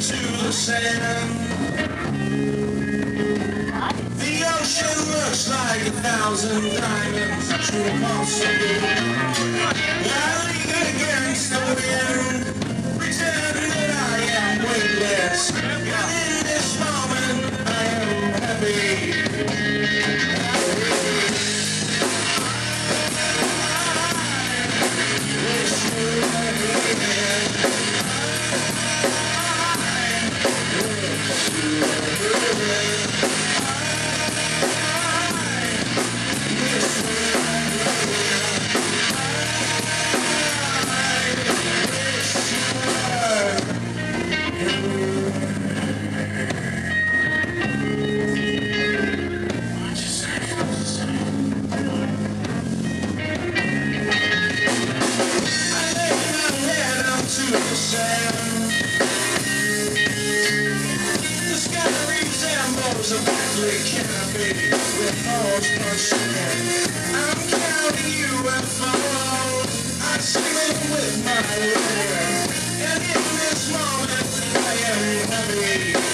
to the sand. The ocean looks like 1,000 diamonds to a possible. I lean against the wind, pretend that I am weightless. And in this moment, I am happy. A badly canopy with holes punched in. I'm counting UFOs. I sing them with my lips. And in this moment I am happy.